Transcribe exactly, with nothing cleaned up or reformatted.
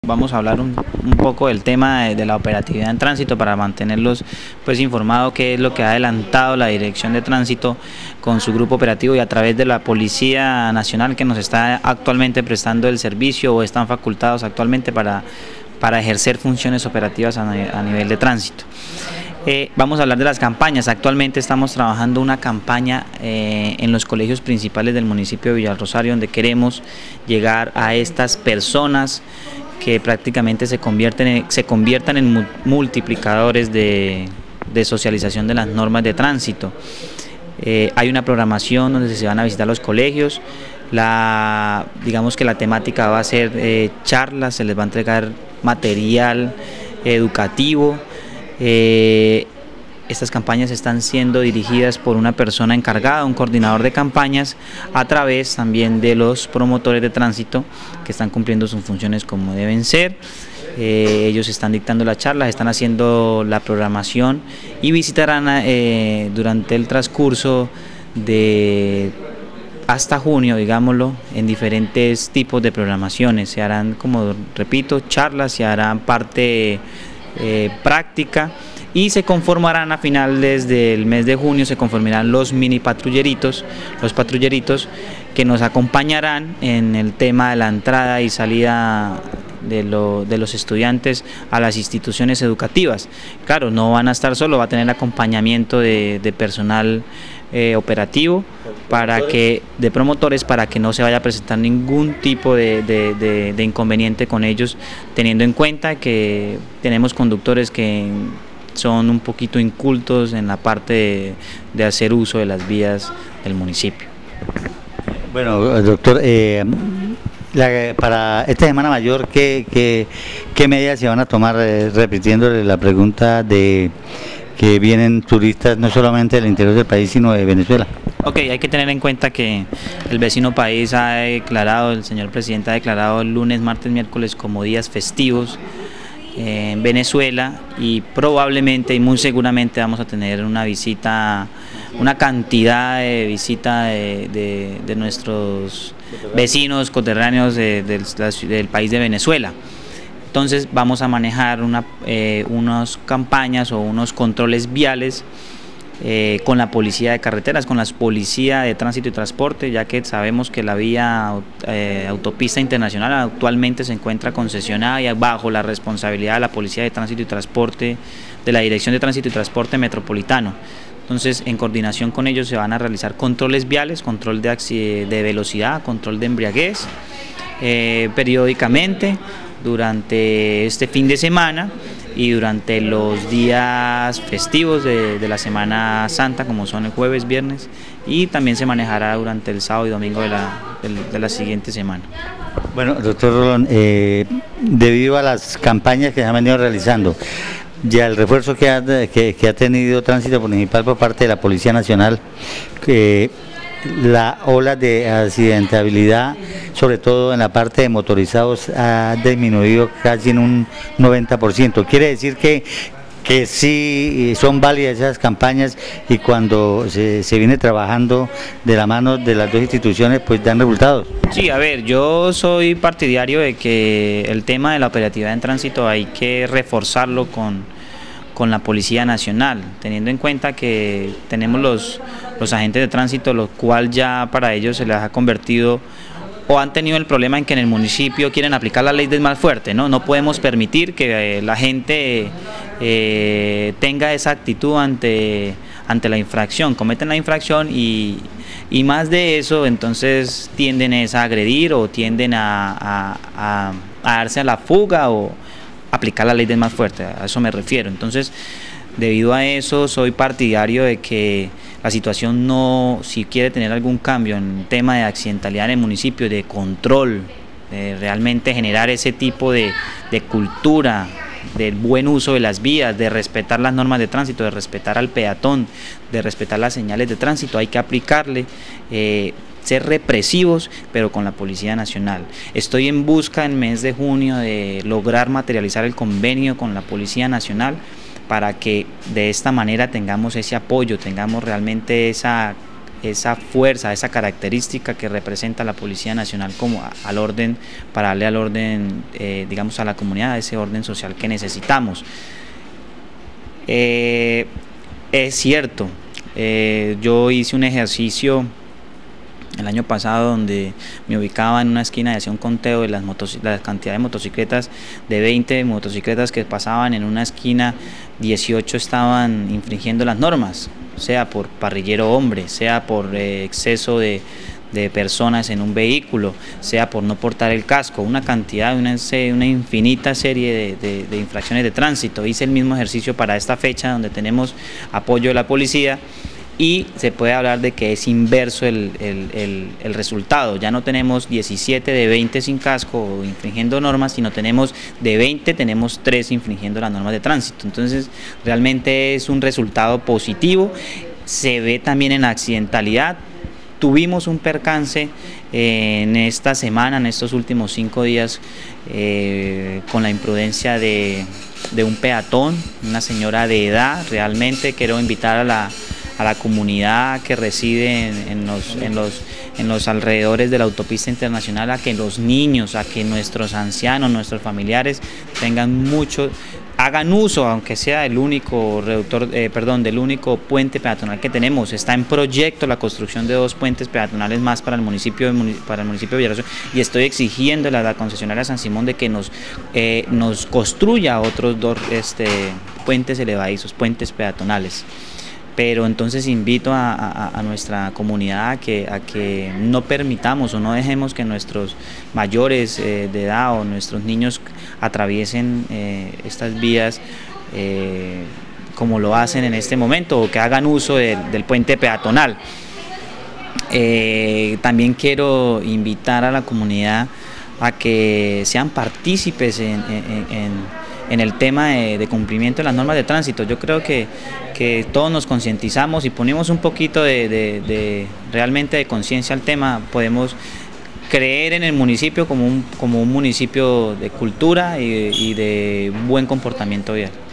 vamos a hablar un, un poco del tema de, de la operatividad en tránsito para mantenerlos pues informados qué es lo que ha adelantado la Dirección de Tránsito con su grupo operativo y a través de la Policía Nacional que nos está actualmente prestando el servicio o están facultados actualmente para, para ejercer funciones operativas a, a nivel de tránsito. Eh, vamos a hablar de las campañas. Actualmente estamos trabajando una campaña eh, en los colegios principales del municipio de Villarrosario, donde queremos llegar a estas personas que prácticamente se convierten en, se conviertan en multiplicadores de, de socialización de las normas de tránsito. Eh, hay una programación donde se van a visitar los colegios. La, digamos que la temática va a ser eh, charlas, se les va a entregar material educativo. Eh, estas campañas están siendo dirigidas por una persona encargada, un coordinador de campañas, a través también de los promotores de tránsito que están cumpliendo sus funciones como deben ser. Eh, ellos están dictando las charlas, están haciendo la programación y visitarán eh, durante el transcurso de hasta junio, digámoslo, en diferentes tipos de programaciones. Se harán, como repito, charlas, se harán parte Eh, práctica y se conformarán a finales del mes de junio, se conformarán los mini patrulleritos, los patrulleritos que nos acompañarán en el tema de la entrada y salida de, lo, de los estudiantes a las instituciones educativas. Claro, no van a estar solos, va a tener acompañamiento de, de personal eh, operativo, para que, de promotores, para que no se vaya a presentar ningún tipo de, de, de, de inconveniente con ellos, teniendo en cuenta que tenemos conductores que son un poquito incultos en la parte de, de hacer uso de las vías del municipio. Bueno, doctor, eh, la, para esta Semana Mayor, ¿qué, qué, qué medidas se van a tomar, eh, repitiéndole la pregunta de que vienen turistas no solamente del interior del país, sino de Venezuela? Ok, hay que tener en cuenta que el vecino país ha declarado, el señor presidente ha declarado el lunes, martes, miércoles como días festivos eh, en Venezuela, y probablemente y muy seguramente vamos a tener una visita, una cantidad de visita de, de, de nuestros vecinos coterráneos de, de, de, del país de Venezuela. Entonces vamos a manejar una, eh, unas campañas o unos controles viales eh, con la policía de carreteras, con la policía de tránsito y transporte, ya que sabemos que la vía eh, autopista internacional actualmente se encuentra concesionada y bajo la responsabilidad de la policía de tránsito y transporte, de la Dirección de Tránsito y Transporte Metropolitano. Entonces, en coordinación con ellos se van a realizar controles viales, control de, de velocidad, control de embriaguez, eh, periódicamente, durante este fin de semana y durante los días festivos de, de la Semana Santa, como son el jueves, viernes, y también se manejará durante el sábado y domingo de la, de, de la siguiente semana. Bueno, doctor Rolón, eh, debido a las campañas que se han venido realizando, ya el refuerzo que ha, que, que ha tenido Tránsito Municipal por parte de la Policía Nacional, que la ola de accidentabilidad, sobre todo en la parte de motorizados, ha disminuido casi en un noventa por ciento. Quiere decir que, que sí son válidas esas campañas, y cuando se, se viene trabajando de la mano de las dos instituciones, pues dan resultados. Sí, a ver, yo soy partidario de que el tema de la operatividad en tránsito hay que reforzarlo con, con la Policía Nacional, teniendo en cuenta que tenemos los, los agentes de tránsito, lo cual ya para ellos se les ha convertido o han tenido el problema en que en el municipio quieren aplicar la ley del más fuerte, ¿no? No podemos permitir que eh, la gente eh, tenga esa actitud ante, ante la infracción, cometen la infracción y, y más de eso, entonces tienden a agredir o tienden a, a, a, a darse a la fuga o aplicar la ley del más fuerte, a eso me refiero. Entonces, debido a eso, soy partidario de que la situación no, si quiere tener algún cambio en tema de accidentalidad en el municipio, de control, de realmente generar ese tipo de, de cultura del buen uso de las vías, de respetar las normas de tránsito, de respetar al peatón, de respetar las señales de tránsito, hay que aplicarle, eh, ser represivos, pero con la Policía Nacional. Estoy en busca en mes de junio de lograr materializar el convenio con la Policía Nacional, para que de esta manera tengamos ese apoyo, tengamos realmente esa esa fuerza, esa característica que representa la Policía Nacional como a, al orden, para darle al orden, eh, digamos, a la comunidad, ese orden social que necesitamos. Eh, es cierto, eh, yo hice un ejercicio el año pasado donde me ubicaba en una esquina y hacía un conteo de las la cantidad de motocicletas, de veinte motocicletas que pasaban en una esquina, dieciocho estaban infringiendo las normas, sea por parrillero hombre, sea por eh, exceso de, de personas en un vehículo, sea por no portar el casco, una cantidad, una, una infinita serie de, de, de infracciones de tránsito. Hice el mismo ejercicio para esta fecha donde tenemos apoyo de la policía, y se puede hablar de que es inverso el, el, el, el resultado. Ya no tenemos diecisiete de veinte sin casco o infringiendo normas, sino tenemos de veinte, tenemos tres infringiendo las normas de tránsito. Entonces realmente es un resultado positivo. Se ve también en la accidentalidad. Tuvimos un percance eh, en esta semana, en estos últimos cinco días, eh, con la imprudencia de, de un peatón, una señora de edad. Realmente quiero invitar a la a la comunidad que reside en, en, los, en, los, en los alrededores de la autopista internacional, a que los niños, a que nuestros ancianos, nuestros familiares tengan mucho, hagan uso, aunque sea el único reductor, eh, perdón, del único puente peatonal que tenemos. Está en proyecto la construcción de dos puentes peatonales más para el municipio, para el municipio de Villavicencio, y estoy exigiendo a la concesionaria San Simón de que nos, eh, nos construya otros dos este, puentes elevadizos, puentes peatonales. Pero entonces invito a, a, a nuestra comunidad a que, a que no permitamos o no dejemos que nuestros mayores eh, de edad o nuestros niños atraviesen eh, estas vías eh, como lo hacen en este momento, o que hagan uso de, del puente peatonal. Eh, también quiero invitar a la comunidad a que sean partícipes en, en, en en el tema de, de cumplimiento de las normas de tránsito. Yo creo que, que todos nos concientizamos y ponemos un poquito de, de, de realmente de conciencia al tema, podemos creer en el municipio como un, como un municipio de cultura y, y de buen comportamiento vial.